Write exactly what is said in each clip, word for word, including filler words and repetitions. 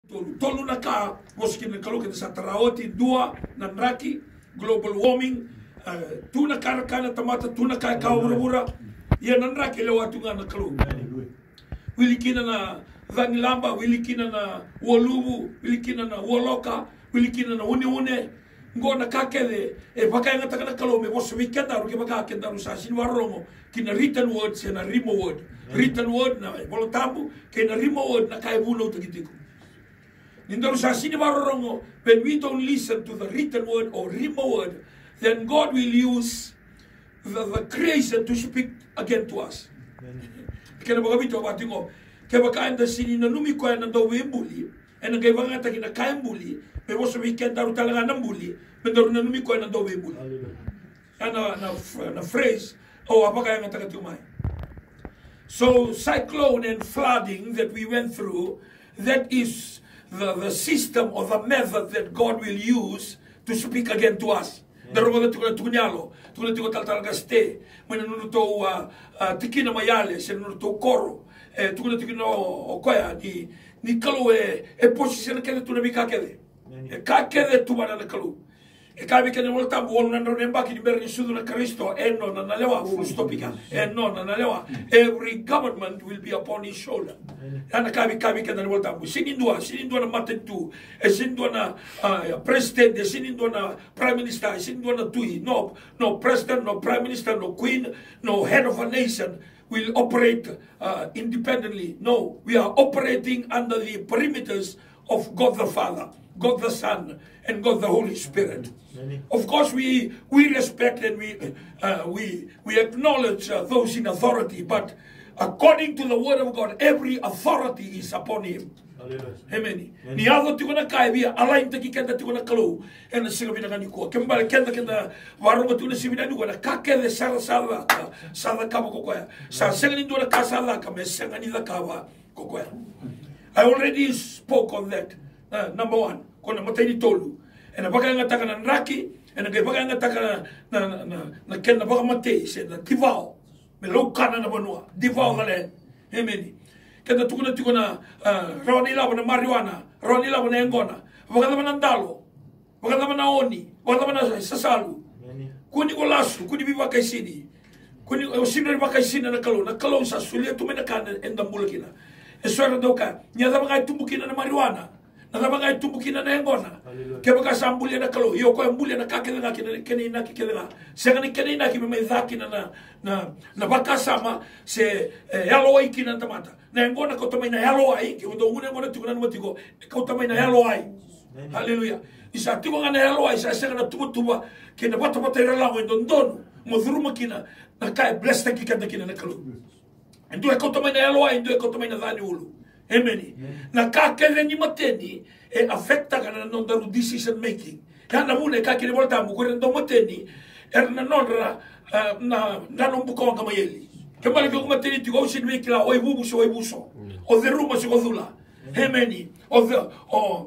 Tolu na ka moski na kalu kita sa taraoti dua na nraki global warming uh, tu na kana kana tamata tu na ka ka ura ia na nraki le watu na kalu wilikina na vangilamba wilikina na wolubu wilikina na woloka wilikina na une une ngona kakele e pakainga takana kalu me bosu wikenda ru ke baka kenda ru sa sin warongo kina written words na rimo word written word na bolotambu kina rimo word na kai bulo tukitiku. When we don't listen to the written word or rima word, then God will use the, the creation to speak again to us. Kaya bagabito batingo, kaya bakain da sini na numi ko na daw wembuli, and kaya bangata kina kain buli, may was weekend daru talaga ng buli, may daru na numi ko na daw wembuli. Ana na na phrase, oh apakaya ng tagatumay. So cyclone and flooding that we went through, that is The, the system or the method that God will use to speak again to us. Daro mga tukuna tukunyalo, tukuna tukuna taltalagaste, mananunuto tikina mayale, sinanunuto koro, tukuna tukuna okoya, ni ni kalu e e posisyon kaya tuna bikakede, e kakede tumana na kalu. E kabi kaya wala tabu wala nandro nembaki ni berin sudu na Kristo, e no na nalewa, full stopika, e no na nalewa. Every government will be upon his shoulder. Ana kabi kabi kaya wala tabu. Sinindua, sinindua na matentu, e sinindua na president, e sinindua na prime minister, e sinindua na tui. No, no president, no prime minister, no queen, no head of a nation will operate uh, independently. No, we are operating under the perimeters of God the Father, God the Son, and God the Holy Spirit. Of course, we we respect and we uh, we we acknowledge uh, those in authority, but according to the Word of God, every authority is upon Him. Amen. Ni ado tiko na kai bia alain taki kenda tiko na kalu ena singa bina ngani ko kembali kenda kenda warunga tuna sibina ni ko na kake de sara sara sara kama ko koya sa senga ni dona kasala kama senga ni da kawa ko koya. I already spoke on that. Uh, number one, kona mateni tolu. Ena baka nga taka na nraki, ena kaya baka nga taka na na na na kenda baka matei se na divao. Me lokana na banua, divao gale. Amen. Kenda tukuna tukuna rawan ila na marijuana, rawan ila na engona. Baka naman ng dalo, baka naman na oni, baka naman na sasalu. Kuni ko lasu, kuni biba kay sini. Kuni sino ni baka sini na kalo, na kalo sa sulia tumenakana endang bulakina. Eswera doka, nya da mga tumbukina na marijuana. Na da mga tumbukina na engona. Kaya baka sa ambulia na kalo, iyo ko ambulia na kakila nga kinina kikila. Sega ni kinina kimemedhaki na na na baka sama se yalowai kina tamata. Na engona ko tamay na yalowai, ki undo una ngona tukuna matiko, ko tamay na yalowai. Hallelujah. Isa tiko nga na yalowai sa sega na tumutuba kina bata bata iralago indondon. Modruma kina na kai bless taki kanda kina na kalo. Endo e koto mai na eloa, endo e koto mai na dhani ulu. Amen. Na kakele ni mateni e affecta kana non daru decision making. Kana mune kakele volta mu kore ndo mateni er na non ra na na non buko kama yeli. Kemale ko mateni tiko usin me kila oi bubu so oi buso. O de rumo se godula. Amen. O de o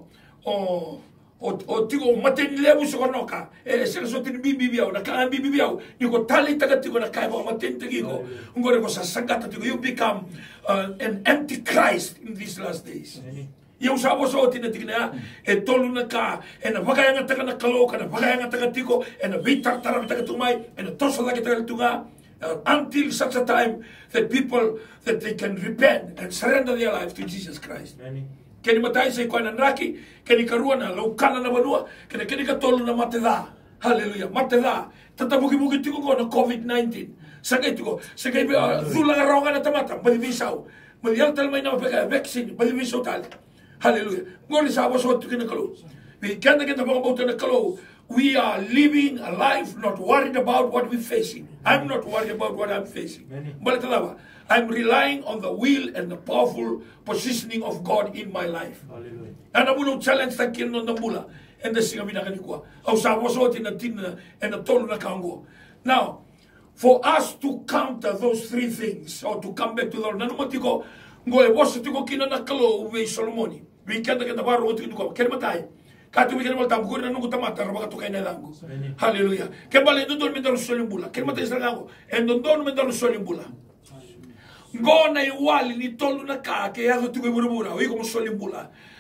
o o o tiko mateni lebu so konoka e se so tin bibi biao na ka bibi biao ni ko tali taga tiko na kai ba mateni tiko ngore ko sa sangata tiko you become uh, an antichrist in these last days. Yung sa so tin tikna e tolu na ka e na bagayanga taga na kaloka na bagayanga taga tiko e na bitar taram taga tumai e na tosa taga taga tunga uh, until such a time that people that they can repent and surrender their life to Jesus Christ. Kani matai sa ikuan nraki, kani karua na laukana na banua, kani kani katolo na mateda. Hallelujah, mateda. Tatabuki-buki tiko ko na COVID nineteen. Sagay tiko, sagay dhula nga rawa na tamata, balibisaw. Maliyal talmay na mapeka, vaccine, balibisaw tali. Hallelujah. Ngoli sa awas watu kinakalo. Kanda kita mga bauta na kalo, we are living a life not worried about what we're facing. I'm not worried about what I'm facing. Balatalawa. I'm relying on the will and the powerful positioning of God in my life. And I'm going to challenge the king on the mula. And the singa binakanikwa. Au sa wasot in the tin and the tolu na kango. Now, for us to counter those three things, or to come back to the nanumatiko, go e wasu tiko kina na kalo uwe Solomoni. We can't get the bar what to go. Kermatai. Katu we can well tam kurna nungu tamata rabaka to kaina lango. Hallelujah. Kembali dondon me daru solimbula. Kermatai isragango. And dondon me daru solimbula. Ngona iwali ni tolu na ka ke yazo tuko burubura. Wi como solimbula.